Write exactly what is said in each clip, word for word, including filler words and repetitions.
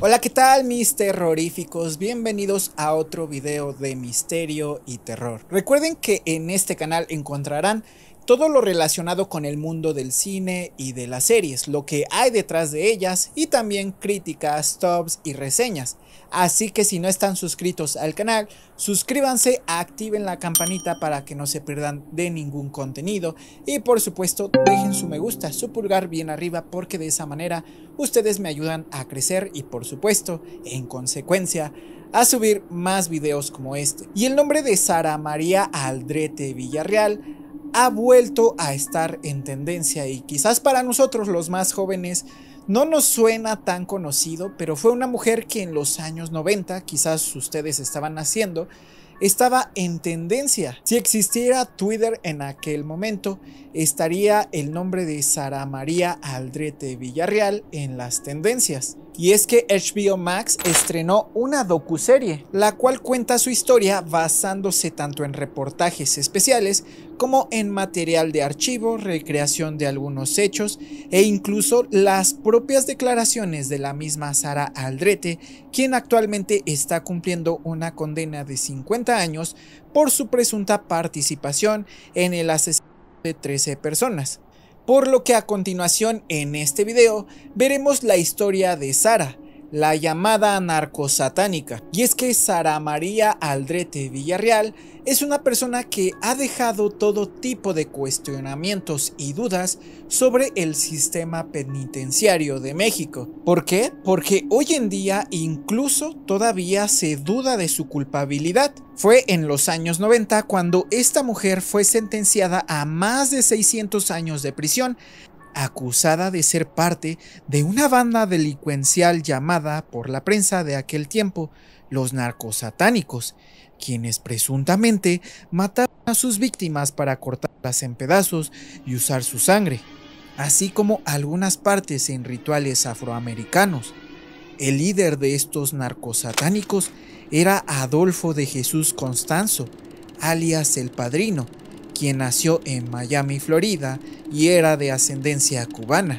Hola, ¿qué tal mis terroríficos? Bienvenidos a otro video de misterio y terror. Recuerden que en este canal encontrarán todo lo relacionado con el mundo del cine y de las series, lo que hay detrás de ellas y también críticas, tops y reseñas. Así que si no están suscritos al canal, suscríbanse, activen la campanita para que no se pierdan de ningún contenido y por supuesto dejen su me gusta, su pulgar bien arriba, porque de esa manera ustedes me ayudan a crecer y por supuesto, en consecuencia, a subir más videos como este. Y el nombre de Sara María Aldrete Villarreal ha vuelto a estar en tendencia y quizás para nosotros los más jóvenes no nos suena tan conocido, pero fue una mujer que en los años noventa, quizás ustedes estaban naciendo, estaba en tendencia. Si existiera Twitter en aquel momento, estaría el nombre de Sara María Aldrete Villarreal en las tendencias. Y es que H B O Max estrenó una docuserie, la cual cuenta su historia basándose tanto en reportajes especiales como en material de archivo, recreación de algunos hechos e incluso las propias declaraciones de la misma Sara Aldrete, quien actualmente está cumpliendo una condena de cincuenta años por su presunta participación en el asesinato de trece personas. Por lo que a continuación en este video veremos la historia de Sara, la llamada narcosatánica. Y es que Sara María Aldrete Villarreal es una persona que ha dejado todo tipo de cuestionamientos y dudas sobre el sistema penitenciario de México. ¿Por qué? Porque hoy en día incluso todavía se duda de su culpabilidad. Fue en los años noventa cuando esta mujer fue sentenciada a más de seiscientos años de prisión, acusada de ser parte de una banda delincuencial llamada por la prensa de aquel tiempo los narcosatánicos, quienes presuntamente mataron a sus víctimas para cortarlas en pedazos y usar su sangre, así como algunas partes en rituales afroamericanos. El líder de estos narcosatánicos era Adolfo de Jesús Constanzo, alias El Padrino, quien nació en Miami, Florida, y era de ascendencia cubana.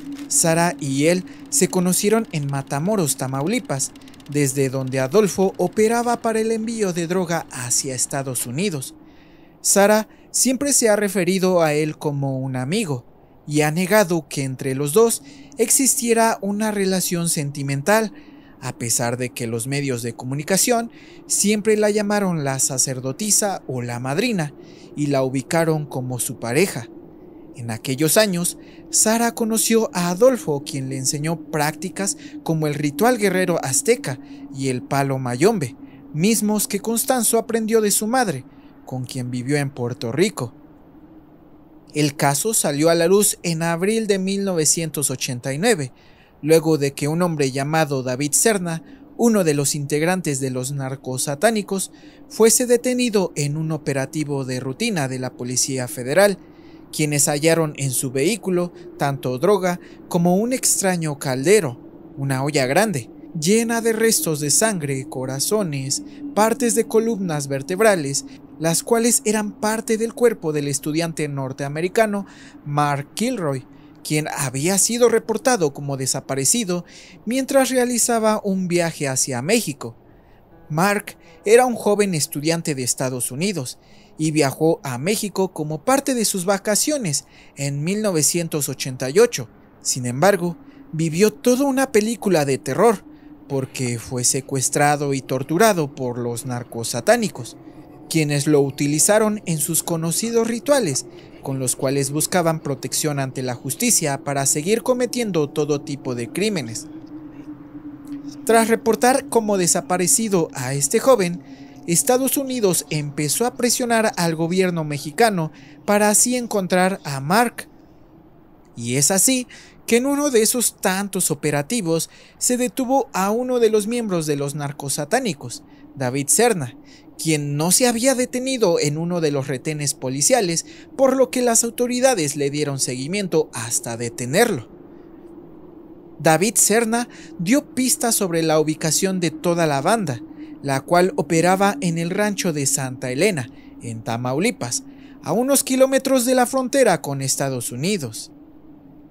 Sara y él se conocieron en Matamoros, Tamaulipas, desde donde Adolfo operaba para el envío de droga hacia Estados Unidos. Sara siempre se ha referido a él como un amigo, y ha negado que entre los dos existiera una relación sentimental, a pesar de que los medios de comunicación siempre la llamaron la sacerdotisa o la madrina y la ubicaron como su pareja. En aquellos años, Sara conoció a Adolfo, quien le enseñó prácticas como el ritual guerrero azteca y el palo mayombe, mismos que Constanzo aprendió de su madre, con quien vivió en Puerto Rico. El caso salió a la luz en abril de mil novecientos ochenta y nueve, luego de que un hombre llamado David Serna, uno de los integrantes de los narcosatánicos, fuese detenido en un operativo de rutina de la Policía Federal, quienes hallaron en su vehículo tanto droga como un extraño caldero, una olla grande, llena de restos de sangre, corazones, partes de columnas vertebrales, las cuales eran parte del cuerpo del estudiante norteamericano Mark Kilroy, quien había sido reportado como desaparecido mientras realizaba un viaje hacia México. Mark era un joven estudiante de Estados Unidos y viajó a México como parte de sus vacaciones en mil novecientos ochenta y ocho. Sin embargo, vivió toda una película de terror porque fue secuestrado y torturado por los narcosatánicos, quienes lo utilizaron en sus conocidos rituales, con los cuales buscaban protección ante la justicia para seguir cometiendo todo tipo de crímenes. Tras reportar como desaparecido a este joven, Estados Unidos empezó a presionar al gobierno mexicano para así encontrar a Mark. Y es así que en uno de esos tantos operativos se detuvo a uno de los miembros de los narcosatánicos, David Serna, quien no se había detenido en uno de los retenes policiales, por lo que las autoridades le dieron seguimiento hasta detenerlo. David Serna dio pistas sobre la ubicación de toda la banda, la cual operaba en el rancho de Santa Elena, en Tamaulipas, a unos kilómetros de la frontera con Estados Unidos.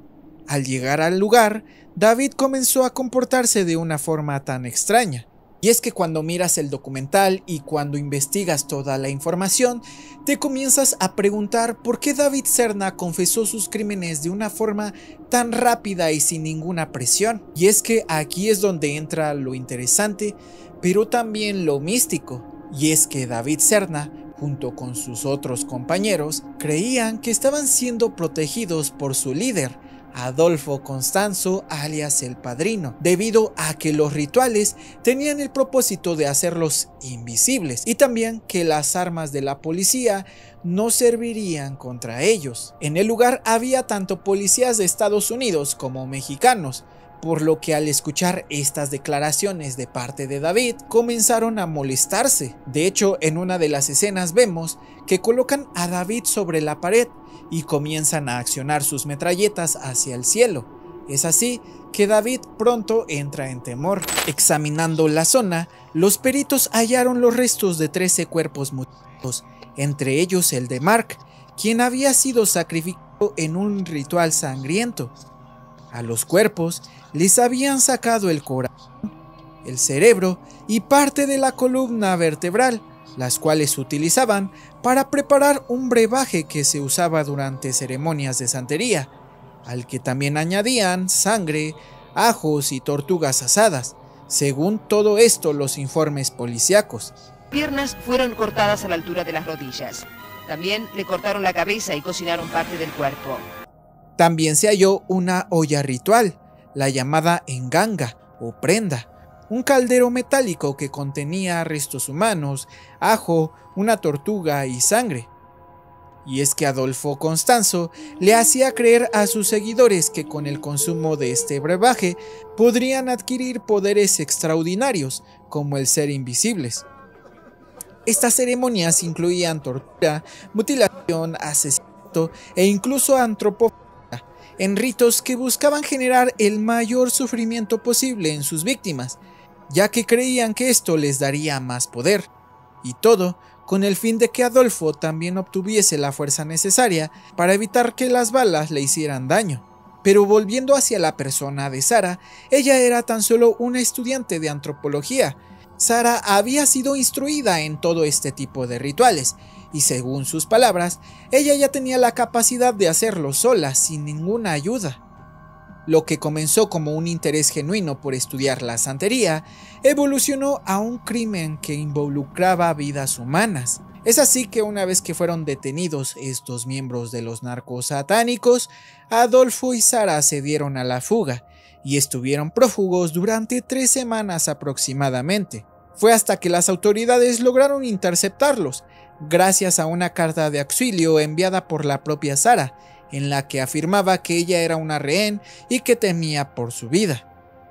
Al llegar al lugar, David comenzó a comportarse de una forma tan extraña. Y es que cuando miras el documental y cuando investigas toda la información, te comienzas a preguntar por qué David Serna confesó sus crímenes de una forma tan rápida y sin ninguna presión. Y es que aquí es donde entra lo interesante, pero también lo místico. Y es que David Serna, junto con sus otros compañeros, creían que estaban siendo protegidos por su líder, Adolfo Constanzo alias el Padrino, debido a que los rituales tenían el propósito de hacerlos invisibles y también que las armas de la policía no servirían contra ellos. En el lugar había tanto policías de Estados Unidos como mexicanos, por lo que al escuchar estas declaraciones de parte de David comenzaron a molestarse. De hecho, en una de las escenas vemos que colocan a David sobre la pared y comienzan a accionar sus metralletas hacia el cielo. Es así que David pronto entra en temor. Examinando la zona, los peritos hallaron los restos de trece cuerpos mutilados, entre ellos el de Mark, quien había sido sacrificado en un ritual sangriento. A los cuerpos les habían sacado el corazón, el cerebro y parte de la columna vertebral, las cuales utilizaban para preparar un brebaje que se usaba durante ceremonias de santería, al que también añadían sangre, ajos y tortugas asadas, según todo esto los informes policíacos. Las piernas fueron cortadas a la altura de las rodillas. También le cortaron la cabeza y cocinaron parte del cuerpo. También se halló una olla ritual, la llamada enganga o prenda, un caldero metálico que contenía restos humanos, ajo, una tortuga y sangre. Y es que Adolfo Constanzo le hacía creer a sus seguidores que con el consumo de este brebaje podrían adquirir poderes extraordinarios, como el ser invisibles. Estas ceremonias incluían tortura, mutilación, asesinato e incluso antropofagia, en ritos que buscaban generar el mayor sufrimiento posible en sus víctimas, ya que creían que esto les daría más poder, y todo con el fin de que Adolfo también obtuviese la fuerza necesaria para evitar que las balas le hicieran daño. Pero volviendo hacia la persona de Sara, ella era tan solo una estudiante de antropología. Sara había sido instruida en todo este tipo de rituales, y según sus palabras, ella ya tenía la capacidad de hacerlo sola, sin ninguna ayuda. Lo que comenzó como un interés genuino por estudiar la santería, evolucionó a un crimen que involucraba vidas humanas. Es así que una vez que fueron detenidos estos miembros de los narcos satánicos, Adolfo y Sara se dieron a la fuga, y estuvieron prófugos durante tres semanas aproximadamente. Fue hasta que las autoridades lograron interceptarlos, gracias a una carta de auxilio enviada por la propia Sara, en la que afirmaba que ella era una rehén y que temía por su vida.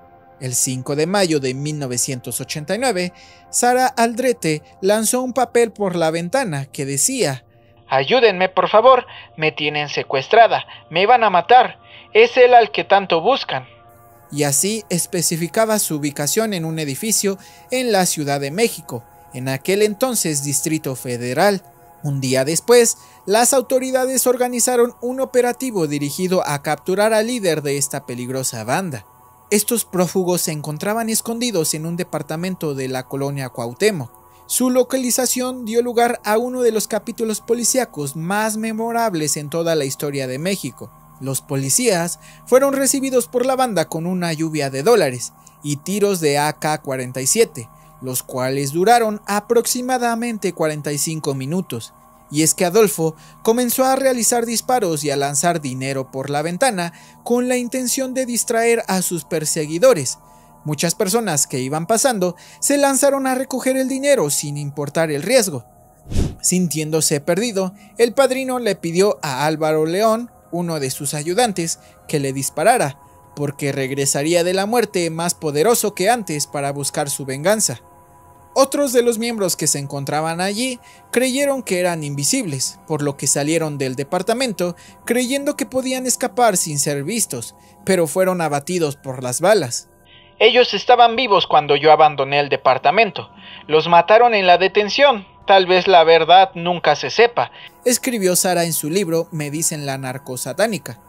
El cinco de mayo de mil novecientos ochenta y nueve, Sara Aldrete lanzó un papel por la ventana que decía: «Ayúdenme, por favor, me tienen secuestrada, me van a matar, es él al que tanto buscan». Y así especificaba su ubicación en un edificio en la Ciudad de México, en aquel entonces Distrito Federal. Un día después, las autoridades organizaron un operativo dirigido a capturar al líder de esta peligrosa banda. Estos prófugos se encontraban escondidos en un departamento de la colonia Cuauhtémoc. Su localización dio lugar a uno de los capítulos policíacos más memorables en toda la historia de México. Los policías fueron recibidos por la banda con una lluvia de dólares y tiros de A K cuarenta y siete, los cuales duraron aproximadamente cuarenta y cinco minutos. Y es que Adolfo comenzó a realizar disparos y a lanzar dinero por la ventana con la intención de distraer a sus perseguidores. Muchas personas que iban pasando se lanzaron a recoger el dinero sin importar el riesgo. Sintiéndose perdido, el padrino le pidió a Álvaro León, uno de sus ayudantes, que le disparara, porque regresaría de la muerte más poderoso que antes para buscar su venganza. Otros de los miembros que se encontraban allí creyeron que eran invisibles, por lo que salieron del departamento creyendo que podían escapar sin ser vistos, pero fueron abatidos por las balas. Ellos estaban vivos cuando yo abandoné el departamento. Los mataron en la detención. Tal vez la verdad nunca se sepa, escribió Sara en su libro Me dicen la narcosatánica.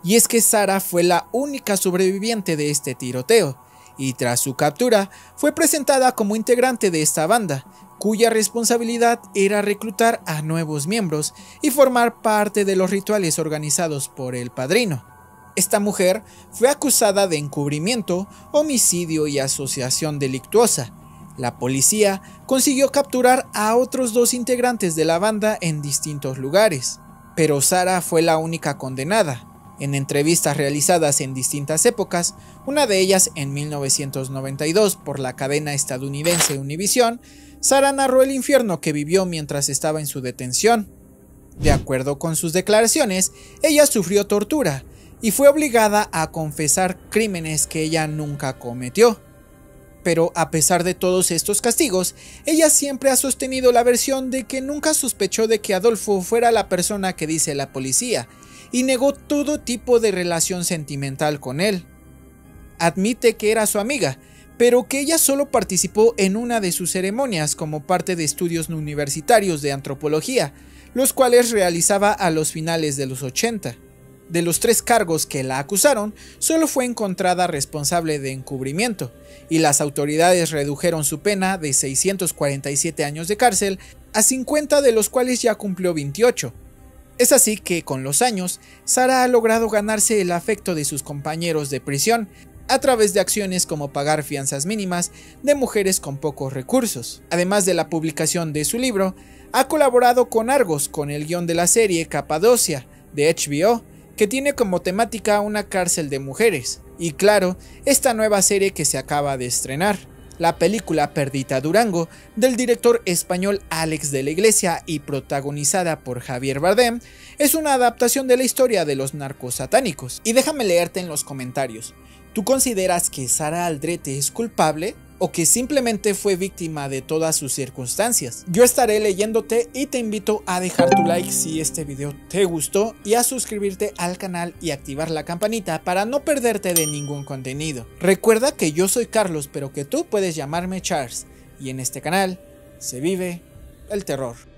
Y es que Sara fue la única sobreviviente de este tiroteo, y tras su captura fue presentada como integrante de esta banda, cuya responsabilidad era reclutar a nuevos miembros y formar parte de los rituales organizados por el padrino. Esta mujer fue acusada de encubrimiento, homicidio y asociación delictuosa. La policía consiguió capturar a otros dos integrantes de la banda en distintos lugares, pero Sara fue la única condenada. En entrevistas realizadas en distintas épocas, una de ellas en mil novecientos noventa y dos por la cadena estadounidense Univision, Sara narró el infierno que vivió mientras estaba en su detención. De acuerdo con sus declaraciones, ella sufrió tortura y fue obligada a confesar crímenes que ella nunca cometió. Pero a pesar de todos estos castigos, ella siempre ha sostenido la versión de que nunca sospechó de que Adolfo fuera la persona que dice la policía, y negó todo tipo de relación sentimental con él. Admite que era su amiga, pero que ella solo participó en una de sus ceremonias como parte de estudios universitarios de antropología, los cuales realizaba a los finales de los ochenta. De los tres cargos que la acusaron, solo fue encontrada responsable de encubrimiento, y las autoridades redujeron su pena de seiscientos cuarenta y siete años de cárcel a cincuenta, de los cuales ya cumplió veintiocho. Es así que, con los años, Sara ha logrado ganarse el afecto de sus compañeros de prisión a través de acciones como pagar fianzas mínimas de mujeres con pocos recursos. Además de la publicación de su libro, ha colaborado con Argos con el guión de la serie Capadocia de H B O, que tiene como temática una cárcel de mujeres, y claro, esta nueva serie que se acaba de estrenar, la película Perdita Durango, del director español Alex de la Iglesia y protagonizada por Javier Bardem, es una adaptación de la historia de los narcos satánicos. Y déjame leerte en los comentarios, ¿tú consideras que Sara Aldrete es culpable o que simplemente fue víctima de todas sus circunstancias? Yo estaré leyéndote y te invito a dejar tu like si este video te gustó y a suscribirte al canal y activar la campanita para no perderte de ningún contenido. Recuerda que yo soy Carlos, pero que tú puedes llamarme Charles, y en este canal se vive el terror.